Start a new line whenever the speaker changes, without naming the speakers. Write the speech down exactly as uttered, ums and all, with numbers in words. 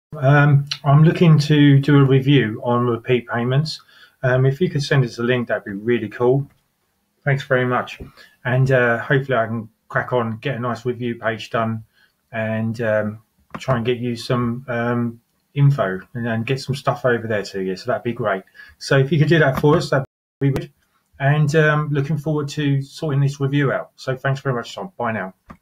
Um, I'm looking to do a review on repeat payments. Um, if you could send us a link, that'd be really cool. Thanks very much. And uh, hopefully I can crack on, get a nice review page done, and um, try and get you some um, info and then get some stuff over there to you. So that'd be great. So if you could do that for us, that'd be good. And um, looking forward to sorting this review out. So thanks very much, Tom. Bye now.